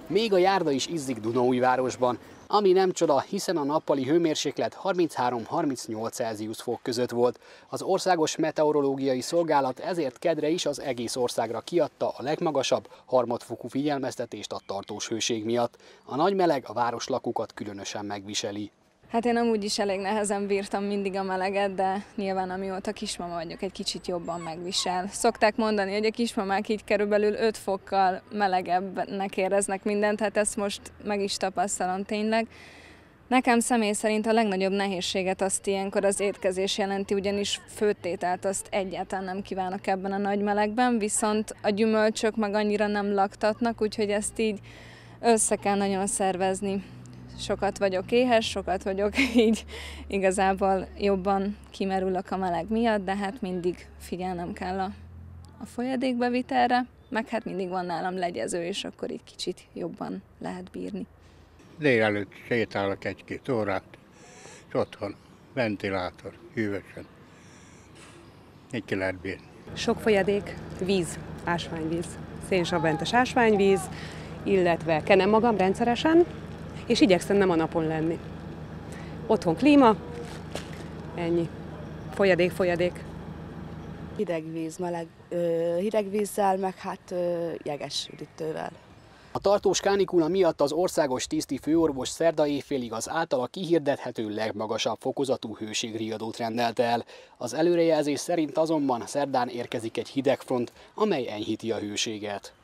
Még a járda is izzik Dunaújvárosban, ami nem csoda, hiszen a nappali hőmérséklet 33-38 Celsius fok között volt. Az Országos Meteorológiai Szolgálat ezért kedre is az egész országra kiadta a legmagasabb harmadfokú figyelmeztetést a tartós hőség miatt. A nagy meleg a városlakókat különösen megviseli. Hát én amúgy is elég nehezen bírtam mindig a meleget, de nyilván amióta kismama vagyok, egy kicsit jobban megvisel. Szokták mondani, hogy a kismamák így körülbelül 5 fokkal melegebbnek éreznek mindent, hát ezt most meg is tapasztalom tényleg. Nekem személy szerint a legnagyobb nehézséget azt ilyenkor az étkezés jelenti, ugyanis főttételt azt egyáltalán nem kívánok ebben a nagy melegben, viszont a gyümölcsök meg annyira nem laktatnak, úgyhogy ezt így össze kell nagyon szervezni. Sokat vagyok éhes, sokat vagyok így igazából jobban kimerülök a meleg miatt, de hát mindig figyelnem kell a folyadékbevitelre, meg hát mindig van nálam legyező, és akkor így kicsit jobban lehet bírni. Délelőtt sétálok 1-2 órát, és otthon ventilátor, hűvösen. Így ki lehet bírni. Sok folyadék, víz, ásványvíz, szénsavmentes ásványvíz, illetve kenem magam rendszeresen, és igyekszem nem a napon lenni. Otthon klíma, ennyi. Folyadék. Hideg víz, hideg vízzel, meg hát jeges üdítővel. A tartós kánikula miatt az országos tiszti főorvos szerda éjfélig az általa kihirdethető legmagasabb fokozatú hőségriadót rendelte el. Az előrejelzés szerint azonban szerdán érkezik egy hidegfront, amely enyhíti a hőséget.